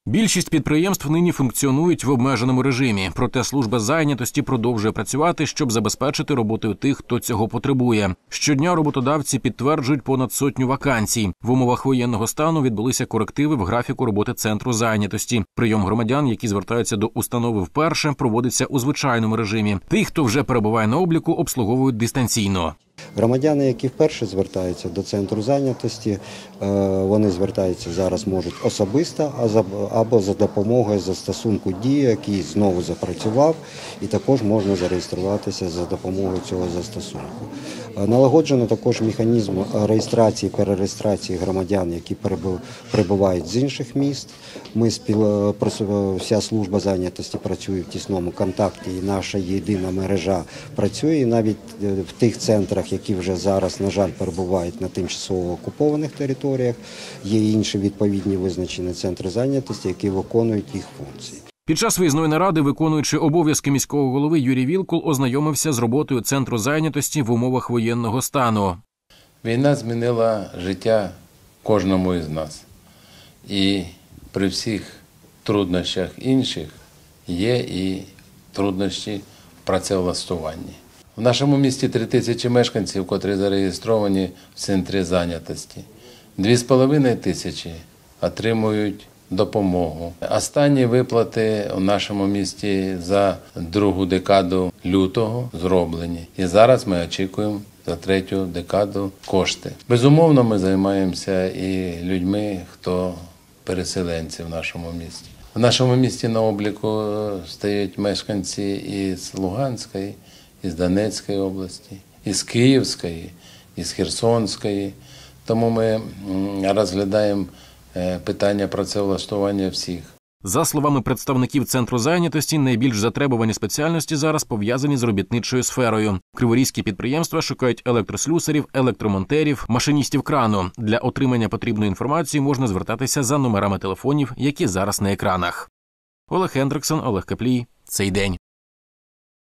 Більшість підприємств нині функціонують в обмеженому режимі, проте служба зайнятості продовжує працювати, щоб забезпечити роботою тих, хто цього потребує. Щодня роботодавці підтверджують понад 100 вакансій. В умовах воєнного стану відбулися корективи в графіку роботи центру зайнятості. Прийом громадян, які звертаються до установи вперше, проводиться у звичайному режимі. Тих, хто вже перебуває на обліку, обслуговують дистанційно. Громадяни, які вперше звертаються до центру зайнятості, вони звертаються зараз можуть особисто або за допомогою застосунку «Дія», який знову запрацював, і також можна зареєструватися за допомогою цього застосунку. Налагоджено також механізм реєстрації, перереєстрації громадян, які прибувають з інших міст. Вся служба зайнятості працює в тісному контакті, і наша єдина мережа працює. І навіть в тих центрах, які вже зараз, на жаль, перебувають на тимчасово окупованих територіях, є інші відповідні визначені центри зайнятості, які виконують їх функції. Під час виїзної наради, виконуючи обов'язки міського голови, Юрій Вілкул ознайомився з роботою центру зайнятості в умовах воєнного стану. Війна змінила життя кожному із нас. І при всіх труднощах інших є і труднощі в працевлаштуванні. В нашому місті 3000 мешканців, котрі зареєстровані в центрі зайнятості. 2500 отримують допомогу. Останні виплати у нашому місті за другу декаду лютого зроблені. І зараз ми очікуємо за третю декаду кошти. Безумовно, ми займаємося і людьми, хто переселенці в нашому місті. В нашому місті на обліку стоять мешканці із Луганської, із Донецької області, із Київської, із Херсонської. Тому ми розглядаємо питання працевлаштування всіх. За словами представників центру зайнятості, найбільш затребувані спеціальності зараз пов'язані з робітничою сферою. Криворізькі підприємства шукають електрослюсарів, електромонтерів, машиністів крану. Для отримання потрібної інформації можна звертатися за номерами телефонів, які зараз на екранах. Олег Хендриксон, Олег Каплій. Цей день.